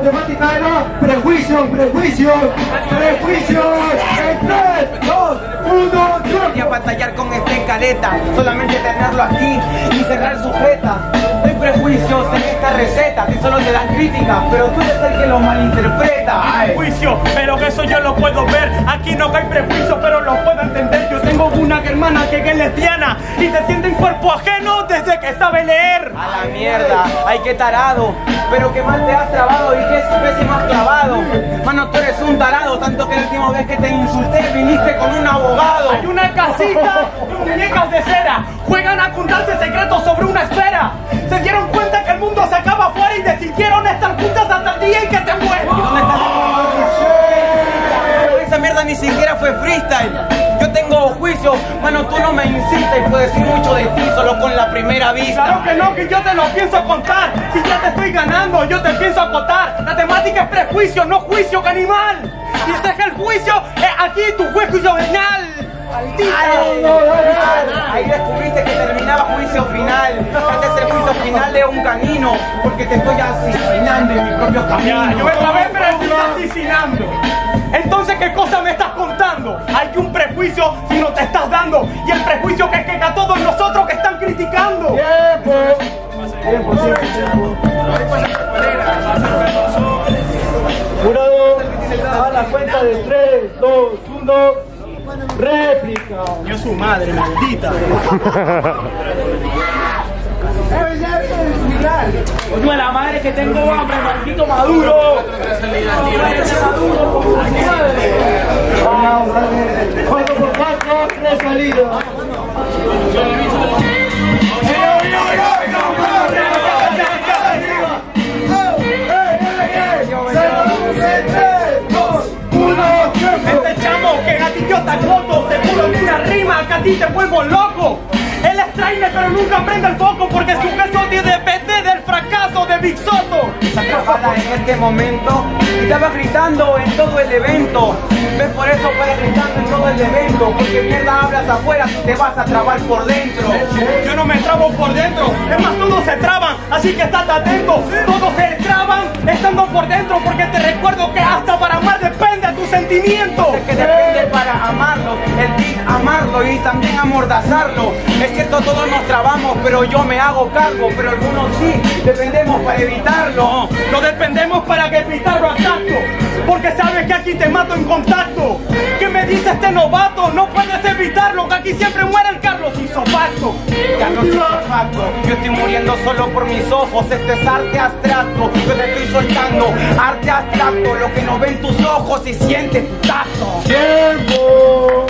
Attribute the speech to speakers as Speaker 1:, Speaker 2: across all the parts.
Speaker 1: temática era prejuicios. En 3, 2, 1,
Speaker 2: Quería batallar con esta escaleta, solamente tenerlo aquí y cerrar su jeta. Hay prejuicios en esta receta, que solo te dan críticas, pero tú eres el que lo malinterpreta.
Speaker 3: Hay juicio, pero que eso yo lo puedo ver. Aquí no hay prejuicios, pero lo puedo entender. Yo tengo una hermana que es lesbiana y se siente en cuerpo ajeno desde que sabe leer.
Speaker 2: A la mierda, ay qué tarado, pero qué mal te has trabado y qué pésimo has clavado. Mano, tú eres un tarado, tanto que la última vez que te insulté viniste con un abogado.
Speaker 3: Hay una casita con muñecas de cera, juegan a contarse secretos sobre una esfera. Se dieron cuenta que el mundo se acaba afuera y decidieron estar juntas hasta el día en que se mueren.
Speaker 2: ¿Y dónde está el... Esa mierda ni siquiera fue freestyle. Yo tengo juicio, mano, tú no me incitas y puedo decir mucho de ti solo con la primera vista.
Speaker 3: Claro que no, que yo te lo pienso contar. Si ya te estoy ganando, yo te pienso acotar. La temática es prejuicio, no juicio, que animal. Y este es el juicio, aquí tu juicio final.
Speaker 2: Ahí descubriste que terminaba juicio final. Este es el juicio final de un canino, porque te estoy asesinando en mi propio camino.
Speaker 3: Yo me sabé, pero estoy asesinando. Entonces, ¿qué cosa me estás contando? Hay un prejuicio si no te estás dando. Y el prejuicio que es que a todos nosotros que están criticando.
Speaker 1: tiempo. Jurado, a la cuenta de 3, 2, 1, réplica.
Speaker 3: Dios su madre, maldita. Oye, la madre que tengo hambre, maldito Maduro.
Speaker 1: Vamos, 4 por 4, 3 salidas.
Speaker 3: Este chamo que a ti yo te acoto, te juro en una rima que a ti te vuelvo loco. Él es trainer pero nunca prende el foco porque su peso depende del fracaso de Big Soto.
Speaker 2: Esa atrapada en este momento y estaba gritando en todo el evento. Ves, por eso puedes gritando en todo el evento, porque mierda hablas afuera si te vas a trabar por dentro.
Speaker 3: Yo no me trabo por dentro, es más todos se traban, así que estate atento. Todos se traban estando por dentro porque te recuerdo que hasta para amar depende de tu sentimiento.
Speaker 2: Es que depende para amarlo, el beat amarlo y también amordazarlo. Es cierto, todos nos trabamos, pero yo me hago cargo, pero algunos sí, dependemos para evitarlo.
Speaker 3: No dependemos para evitarlo a tacto, porque sabes que aquí te mato en contacto. ¿Qué me dice este novato? No puedes evitarlo, que aquí siempre muere el Carlos Isopacto.
Speaker 2: Carlos Isopacto, yo estoy muriendo solo por mis ojos, esto es arte abstracto. Yo te estoy soltando arte abstracto, lo que no ven tus ojos y siente tu tacto.
Speaker 1: ¡Tiempo!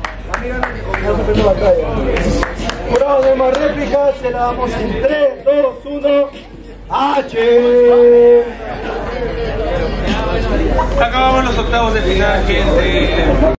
Speaker 1: Jurado de más réplicas, se la damos en 3, 2, 1, H.
Speaker 4: Acabamos los octavos de final, gente.